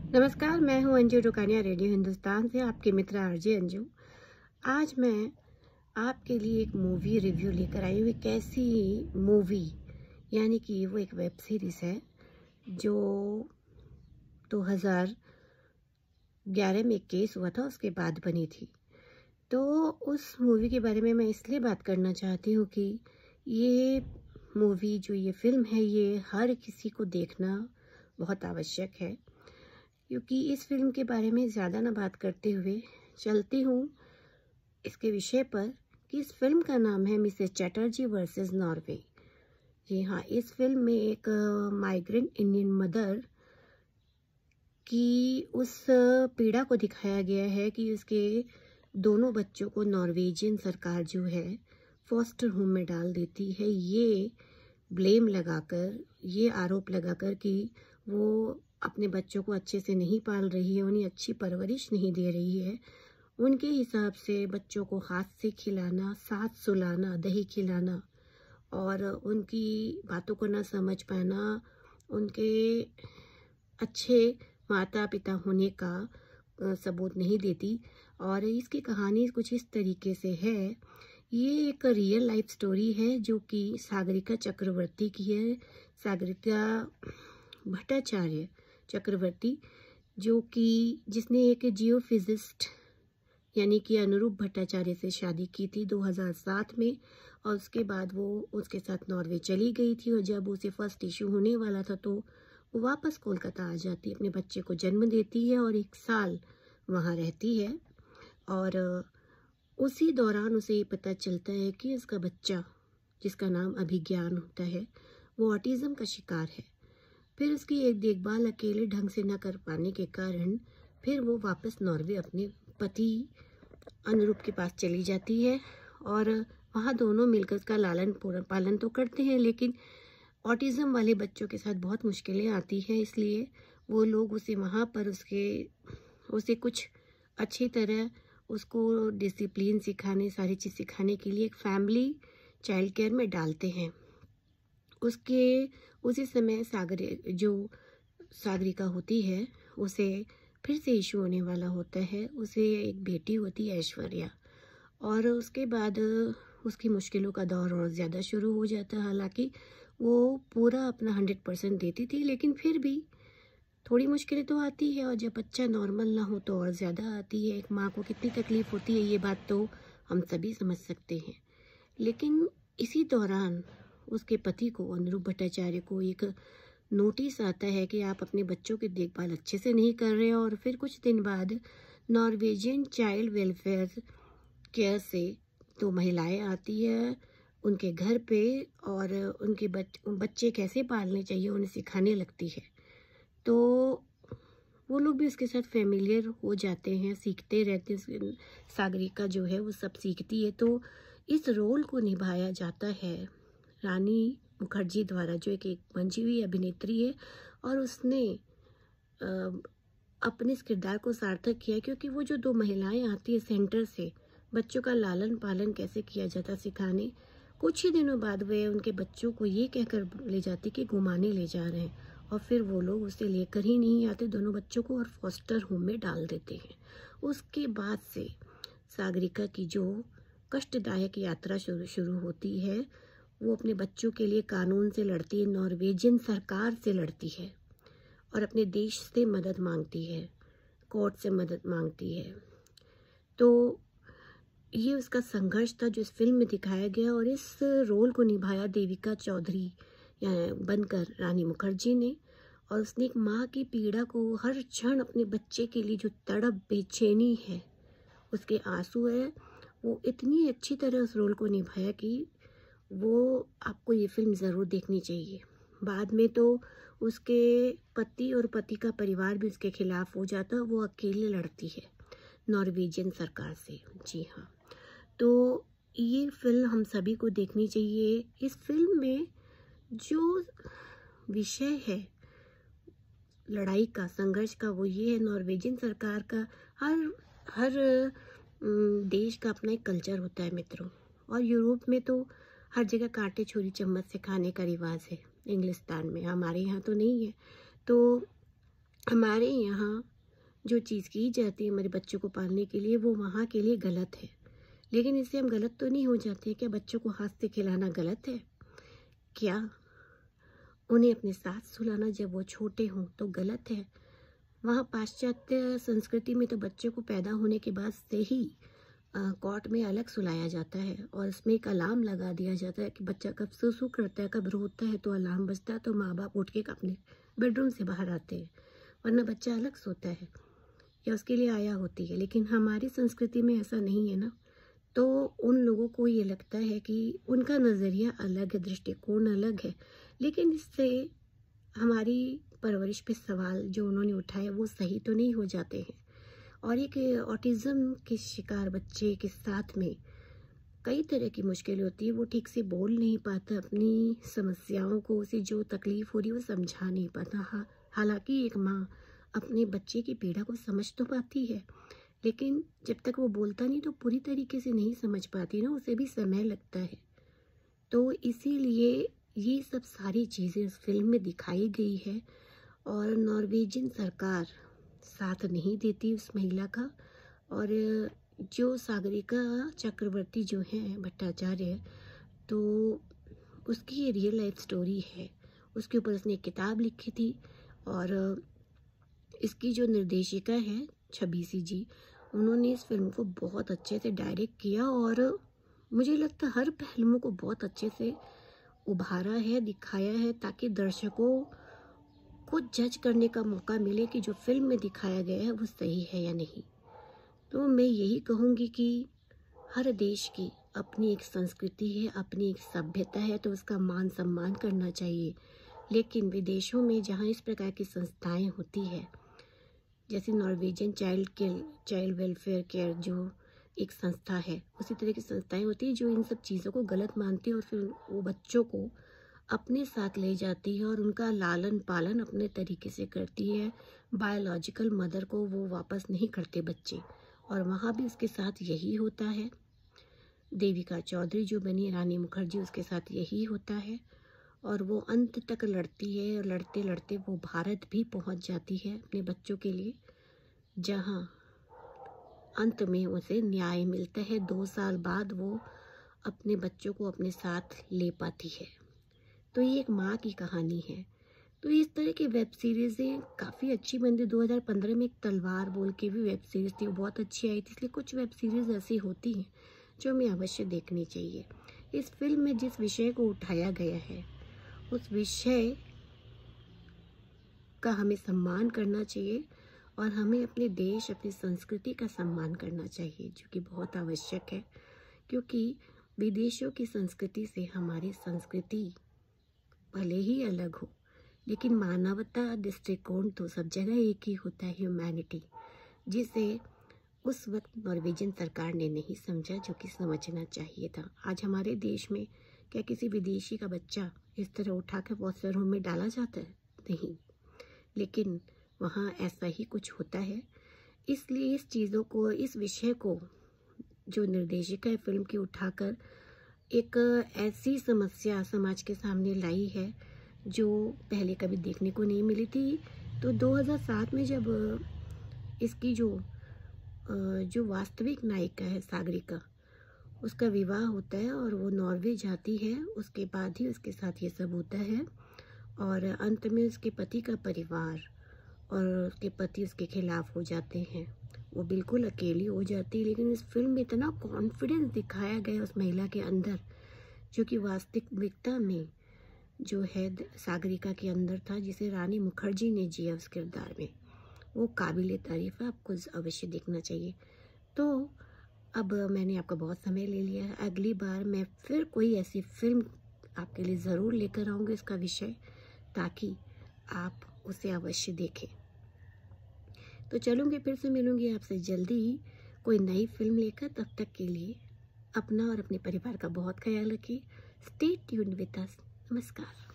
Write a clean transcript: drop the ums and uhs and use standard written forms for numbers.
नमस्कार, मैं हूँ अंजू रुकानिया, रेडियो हिंदुस्तान से आपकी मित्र आरजे अंजू। आज मैं आपके लिए एक मूवी रिव्यू लेकर आई हूँ। एक ऐसी मूवी, यानी कि वो एक वेब सीरीज़ है जो 2011 में एक केस हुआ था, उसके बाद बनी थी। तो उस मूवी के बारे में मैं इसलिए बात करना चाहती हूँ कि ये मूवी, जो ये फ़िल्म है, ये हर किसी को देखना बहुत आवश्यक है। क्योंकि इस फिल्म के बारे में ज़्यादा ना बात करते हुए चलती हूँ इसके विषय पर कि इस फिल्म का नाम है मिसेस चैटर्जी वर्सेस नॉर्वे। जी हाँ, इस फिल्म में एक माइग्रेंट इंडियन मदर की उस पीड़ा को दिखाया गया है कि उसके दोनों बच्चों को नॉर्वेजियन सरकार जो है फॉस्टर होम में डाल देती है, ये ब्लेम लगाकर, ये आरोप लगाकर कि वो अपने बच्चों को अच्छे से नहीं पाल रही है, उन्हें अच्छी परवरिश नहीं दे रही है। उनके हिसाब से बच्चों को हाथ से खिलाना, साथ सुलाना, दही खिलाना और उनकी बातों को ना समझ पाना, उनके अच्छे माता पिता होने का सबूत नहीं देती। और इसकी कहानी कुछ इस तरीके से है। ये एक रियल लाइफ स्टोरी है जो कि सागरिका चक्रवर्ती की है। सागरिका भट्टाचार्य चक्रवर्ती, जो कि जिसने एक जियोफिजिस्ट यानी कि अनुरूप भट्टाचार्य से शादी की थी 2007 में, और उसके बाद वो उसके साथ नॉर्वे चली गई थी। और जब उसे फर्स्ट इशू होने वाला था तो वो वापस कोलकाता आ जाती, अपने बच्चे को जन्म देती है और 1 साल वहाँ रहती है। और उसी दौरान उसे ये पता चलता है कि उसका बच्चा, जिसका नाम अभिज्ञान होता है, वो ऑटिज़म का शिकार है। फिर उसकी एक देखभाल अकेले ढंग से न कर पाने के कारण फिर वो वापस नॉर्वे अपने पति अनुरूप के पास चली जाती है और वहाँ दोनों मिलकर उसका लालन पालन तो करते हैं, लेकिन ऑटिज़म वाले बच्चों के साथ बहुत मुश्किलें आती हैं। इसलिए वो लोग उसे वहाँ पर उसे कुछ अच्छी तरह उसको डिसिप्लिन सिखाने, सारी चीज़ सिखाने के लिए एक फैमिली चाइल्ड केयर में डालते हैं। उसी समय सागरिका होती है, उसे फिर से इशू होने वाला होता है। उसे एक बेटी होती है ऐश्वर्या, और उसके बाद उसकी मुश्किलों का दौर और ज़्यादा शुरू हो जाता है। हालांकि वो पूरा अपना 100% देती थी, लेकिन फिर भी थोड़ी मुश्किलें तो आती है, और जब बच्चा नॉर्मल ना हो तो और ज़्यादा आती है। एक माँ को कितनी तकलीफ़ होती है, ये बात तो हम सभी समझ सकते हैं। लेकिन इसी दौरान उसके पति को, अनुरूप भट्टाचार्य को, एक नोटिस आता है कि आप अपने बच्चों की देखभाल अच्छे से नहीं कर रहे हैं। और फिर कुछ दिन बाद नॉर्वेजियन चाइल्ड वेलफेयर केयर से 2 महिलाएं आती है उनके घर पे, और उनके बच्चे कैसे पालने चाहिए उन्हें सिखाने लगती है। तो वो लोग भी उसके साथ फेमिलियर हो जाते हैं, सीखते रहते हैं। सागरिका जो है वो सब सीखती है। तो इस रोल को निभाया जाता है रानी मुखर्जी द्वारा, जो एक मंची हुई अभिनेत्री है, और उसने अपने इस किरदार को सार्थक किया, क्योंकि वो जो 2 महिलाएं आती है सेंटर से बच्चों का लालन पालन कैसे किया जाता सिखाने, कुछ ही दिनों बाद वे उनके बच्चों को ये कहकर ले जाती कि घुमाने ले जा रहे हैं, और फिर वो लोग उसे लेकर ही नहीं आते दोनों बच्चों को, और फॉस्टर होम में डाल देते हैं। उसके बाद से सागरिका की जो कष्टदायक यात्रा शुरू होती है। वो अपने बच्चों के लिए कानून से लड़ती है, नॉर्वेजियन सरकार से लड़ती है, और अपने देश से मदद मांगती है, कोर्ट से मदद मांगती है। तो ये उसका संघर्ष था जो इस फिल्म में दिखाया गया, और इस रोल को निभाया देविका चौधरी बनकर रानी मुखर्जी ने। और उसने एक माँ की पीड़ा को, हर क्षण अपने बच्चे के लिए जो तड़प, बेचैनी है, उसके आंसू है, वो इतनी अच्छी तरह उस रोल को निभाया कि वो आपको ये फिल्म ज़रूर देखनी चाहिए। बाद में तो उसके पति और पति का परिवार भी उसके खिलाफ हो जाता है, वो अकेले लड़ती है नॉर्वेजियन सरकार से। जी हाँ, तो ये फिल्म हम सभी को देखनी चाहिए। इस फिल्म में जो विषय है लड़ाई का, संघर्ष का, वो ये है, नॉर्वेजियन सरकार का हर देश का अपना एक कल्चर होता है मित्रों। और यूरोप में तो हर जगह कांटे छुरी चम्मच से खाने का रिवाज है, इंग्लिस्तान में, हमारे यहाँ तो नहीं है। तो हमारे यहाँ जो चीज़ की जाती है हमारे बच्चों को पालने के लिए, वो वहाँ के लिए गलत है। लेकिन इससे हम गलत तो नहीं हो जाते? क्या बच्चों को हाथ से खिलाना गलत है? क्या उन्हें अपने साथ सुलाना जब वो छोटे हों तो गलत है? वहाँ पाश्चात्य संस्कृति में तो बच्चों को पैदा होने के बाद से ही कॉट में अलग सुलाया जाता है और इसमें एक अलार्म लगा दिया जाता है कि बच्चा कब सुसु करता है, कब रोता है, तो अलार्म बजता है तो माँ बाप उठ के अपने बेडरूम से बाहर आते हैं, वरना बच्चा अलग सोता है या उसके लिए आया होती है। लेकिन हमारी संस्कृति में ऐसा नहीं है ना, तो उन लोगों को ये लगता है कि उनका नज़रिया अलग है, दृष्टिकोण अलग है। लेकिन इससे हमारी परवरिश पे सवाल जो उन्होंने उठाए वो सही तो नहीं हो जाते हैं। और एक ऑटिज़म के शिकार बच्चे के साथ में कई तरह की मुश्किलें होती है। वो ठीक से बोल नहीं पाता, अपनी समस्याओं को, उसे जो तकलीफ़ हो रही है वो समझा नहीं पाता। हालांकि एक माँ अपने बच्चे की पीड़ा को समझ तो पाती है, लेकिन जब तक वो बोलता नहीं तो पूरी तरीके से नहीं समझ पाती ना, उसे भी समय लगता है। तो इसीलिए ये सब सारी चीज़ें इस फिल्म में दिखाई गई है और नॉर्वेजियन सरकार साथ नहीं देती उस महिला का। और जो सागरिका चक्रवर्ती जो हैं भट्टाचार्य, तो उसकी ये रियल लाइफ स्टोरी है, उसके ऊपर उसने एक किताब लिखी थी। और इसकी जो निर्देशिका है छबीसी जी, उन्होंने इस फिल्म को बहुत अच्छे से डायरेक्ट किया और मुझे लगता है हर पहलुओं को बहुत अच्छे से उभारा है, दिखाया है, ताकि दर्शकों को जज करने का मौका मिले कि जो फिल्म में दिखाया गया है वो सही है या नहीं। तो मैं यही कहूँगी कि हर देश की अपनी एक संस्कृति है, अपनी एक सभ्यता है, तो उसका मान सम्मान करना चाहिए। लेकिन विदेशों में जहाँ इस प्रकार की संस्थाएं होती है, जैसे नॉर्वेजियन चाइल्ड वेलफेयर केयर जो एक संस्था है, उसी तरह की संस्थाएं होती है जो इन सब चीज़ों को गलत मानती है और फिर वो बच्चों को अपने साथ ले जाती है और उनका लालन पालन अपने तरीके से करती है। बायोलॉजिकल मदर को वो वापस नहीं करते बच्चे, और वहाँ भी उसके साथ यही होता है। देविका चौधरी जो बनी रानी मुखर्जी, उसके साथ यही होता है और वो अंत तक लड़ती है और लड़ते लड़ते वो भारत भी पहुँच जाती है अपने बच्चों के लिए, जहाँ अंत में उसे न्याय मिलता है। 2 साल बाद वो अपने बच्चों को अपने साथ ले पाती है। तो ये एक माँ की कहानी है। तो इस तरह की वेब सीरीज़ें काफ़ी अच्छी बनती। 2015 में एक तलवार बोल के भी वेब सीरीज़ थी, वो बहुत अच्छी आई थी। इसलिए कुछ वेब सीरीज़ ऐसी होती हैं जो हमें अवश्य देखनी चाहिए। इस फिल्म में जिस विषय को उठाया गया है उस विषय का हमें सम्मान करना चाहिए और हमें अपने देश, अपनी संस्कृति का सम्मान करना चाहिए, जो कि बहुत आवश्यक है। क्योंकि विदेशों की संस्कृति से हमारी संस्कृति भले ही अलग हो, लेकिन मानवता दृष्टिकोण तो सब जगह एक ही होता है, ह्यूमैनिटी, जिसे उस वक्त नॉर्वेजियन सरकार ने नहीं समझा, जो कि समझना चाहिए था। आज हमारे देश में क्या किसी विदेशी का बच्चा इस तरह उठा कर फॉस्टर होम में डाला जाता है? नहीं, लेकिन वहाँ ऐसा ही कुछ होता है। इसलिए इस चीज़ों को, इस विषय को जो निर्देशिका है फिल्म की उठाकर एक ऐसी समस्या समाज के सामने लाई है जो पहले कभी देखने को नहीं मिली थी। तो 2007 में जब इसकी जो वास्तविक नायिका है सागरिका, उसका विवाह होता है और वो नॉर्वे जाती है, उसके बाद ही उसके साथ ये सब होता है। और अंत में उसके पति का परिवार और उसके पति उसके खिलाफ हो जाते हैं, वो बिल्कुल अकेली हो जाती है। लेकिन इस फिल्म में इतना कॉन्फिडेंस दिखाया गया उस महिला के अंदर, जो कि वास्तविकता में जो है सागरिका के अंदर था, जिसे रानी मुखर्जी ने जिया उस किरदार में। वो काबिले तारीफ़ है, आपको अवश्य देखना चाहिए। तो अब मैंने आपका बहुत समय ले लिया है, अगली बार मैं फिर कोई ऐसी फिल्म आपके लिए ज़रूर लेकर आऊँगी इसका विषय, ताकि आप उसे अवश्य देखें। तो चलूँगी, फिर से मिलूँगी आपसे जल्दी ही कोई नई फिल्म लेकर। तब तक के लिए अपना और अपने परिवार का बहुत ख्याल रखिए। Stay tuned with us. नमस्कार।